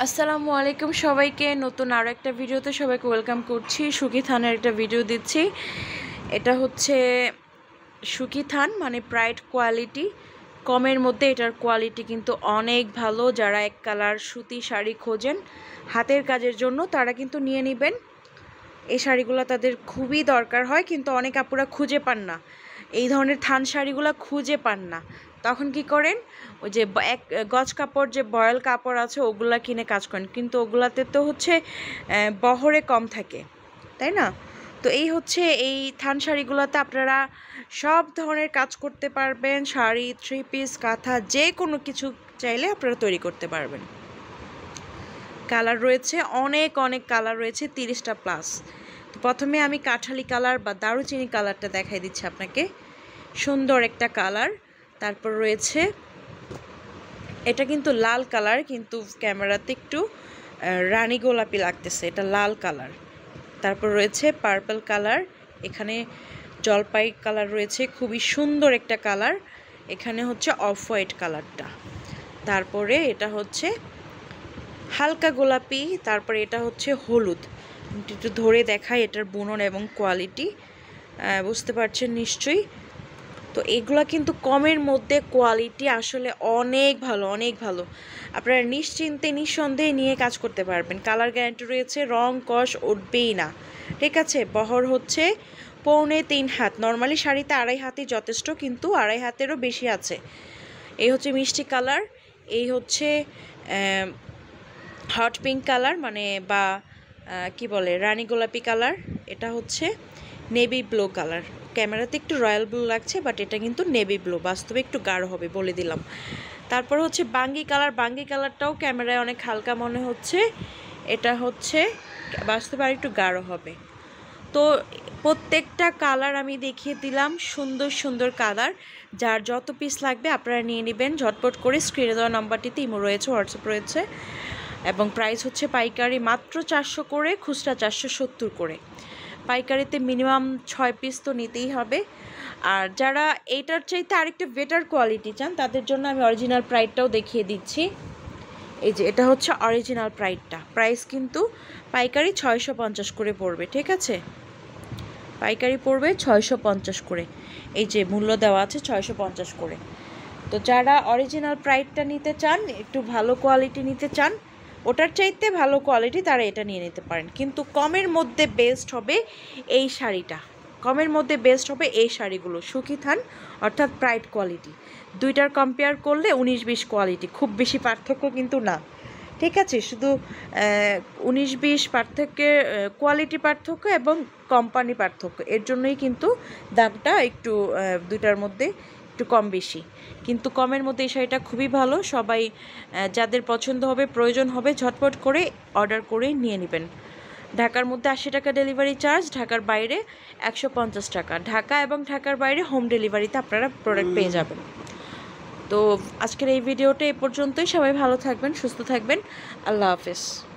আসসালামু আলাইকুম সবাইকে নতুন আরও একটা ভিডিওতে সবাইকে ওয়েলকাম করছি। সুখী থানের একটা ভিডিও দিচ্ছি। এটা হচ্ছে সুখী থান মানে প্রাইড কোয়ালিটি, কমের মধ্যে এটার কোয়ালিটি কিন্তু অনেক ভালো। যারা এক কালার সুতি শাড়ি খোঁজেন হাতের কাজের জন্য তারা কিন্তু নিয়ে নেবেন। এই শাড়িগুলো তাদের খুবই দরকার হয়, কিন্তু অনেক আপুরা খুঁজে পান না, এই ধরনের থান শাড়িগুলো খুঁজে পান না। তখন কি করেন, ওই যে এক গজ কাপড় যে বয়েল কাপড় আছে ওগুলা কিনে কাজ করেন, কিন্তু ওগুলাতে তো হচ্ছে বহরে কম থাকে, তাই না? তো এই হচ্ছে এই থান শাড়িগুলোতে আপনারা সব ধরনের কাজ করতে পারবেন। শাড়ি, থ্রি পিস, কাঁথা, যে কোনো কিছু চাইলে আপনারা তৈরি করতে পারবেন। কালার রয়েছে অনেক কালার রয়েছে, 30টা প্লাস। তো প্রথমে আমি কাঠালি কালার বা দারুচিনি কালারটা দেখাই দিচ্ছি আপনাকে। সুন্দর একটা কালার। তারপর রয়েছে এটা কিন্তু লাল কালার, কিন্তু ক্যামেরাতে একটু রানী গোলাপি লাগতেছে, এটা লাল কালার। তারপর রয়েছে পার্পল কালার, এখানে জলপাই কালার রয়েছে, খুবই সুন্দর একটা কালার। এখানে হচ্ছে অফ হোয়াইট কালারটা। তারপরে এটা হচ্ছে হালকা গোলাপি। তারপরে এটা হচ্ছে হলুদ। একটু ধরে দেখাই এটার বুনন এবং কোয়ালিটি, বুঝতে পারছেন নিশ্চয়ই। তো এগুলা কিন্তু কমের মধ্যে কোয়ালিটি আসলে অনেক ভালো। আপনারা নিশ্চিন্তে নিঃসন্দেহে নিয়ে কাজ করতে পারবেন। কালার গ্যারান্টি রয়েছে, রং কষ উঠবেই না, ঠিক আছে। বহর হচ্ছে 3.25 হাত। নর্মালি শাড়িতে 2.5 হাতই যথেষ্ট, কিন্তু 2.5 হাতেরও বেশি আছে। এই হচ্ছে মিষ্টি কালার, এই হচ্ছে হট পিঙ্ক কালার মানে বা কি বলে রানী গোলাপি কালার। এটা হচ্ছে নেভি ব্লু কালার। ক্যামেরাতে একটু রয়্যাল ব্লু লাগছে, বাট এটা কিন্তু নেভি ব্লু, বাস্তবে একটু গাঢ় হবে বলে দিলাম। তারপর হচ্ছে বাঙ্গি কালার। বাঙ্গি কালারটাও ক্যামেরায় অনেক হালকা মনে হচ্ছে, এটা হচ্ছে বাস্তবে আর একটু গাঢ় হবে। তো প্রত্যেকটা কালার আমি দেখিয়ে দিলাম, সুন্দর কালার। যার যত পিস লাগবে আপনারা নিয়ে নেবেন ঝটপট করে। স্ক্রিনে দেওয়া নাম্বারটিতে ইমো রয়েছে, হোয়াটসঅ্যাপ রয়েছে, এবং প্রাইস হচ্ছে পাইকারি মাত্র 400 করে, খুচরা 470 করে। পাইকারিতে মিনিমাম 6 পিস তো নিতেই হবে। আর যারা এইটার চাইতে আরেকটা বেটার কোয়ালিটি চান তাদের জন্য আমি অরিজিনাল প্রাইডটাও দেখিয়ে দিচ্ছি। এই যে এটা হচ্ছে অরিজিনাল প্রাইডটা। প্রাইস কিন্তু পাইকারি 650 করে পড়বে, ঠিক আছে। পাইকারি পড়বে 650 করে, এই যে মূল্য দেওয়া আছে 650 করে। তো যারা অরিজিনাল প্রাইডটা নিতে চান, একটু ভালো কোয়ালিটি নিতে চান, ওটার চাইতে ভালো কোয়ালিটি, তারা এটা নিয়ে নিতে পারেন। কিন্তু কমের মধ্যে বেস্ট হবে এই শাড়িটা, কমের মধ্যে বেস্ট হবে এই শাড়িগুলো। সুখী থান অর্থাৎ প্রাইড কোয়ালিটি, দুইটার কম্পেয়ার করলে 19-20 কোয়ালিটি, খুব বেশি পার্থক্য কিন্তু না, ঠিক আছে। শুধু 19-20 পার্থক্যের কোয়ালিটি পার্থক্য এবং কোম্পানি পার্থক্য, এর জন্যই কিন্তু দামটা একটু দুইটার মধ্যে একটু কম বেশি। কিন্তু কমের মধ্যে এই শাড়িটা খুবই ভালো। সবাই যাদের পছন্দ হবে, প্রয়োজন হবে, ঝটপট করে অর্ডার করে নিয়ে নেবেন। ঢাকার মধ্যে 80 টাকা ডেলিভারি চার্জ, ঢাকার বাইরে 150 টাকা। ঢাকা এবং ঢাকার বাইরে হোম ডেলিভারিতে আপনারা প্রোডাক্ট পেয়ে যাবেন। তো আজকের এই ভিডিওটা এ পর্যন্তই। সবাই ভালো থাকবেন, সুস্থ থাকবেন। আল্লাহ হাফেজ।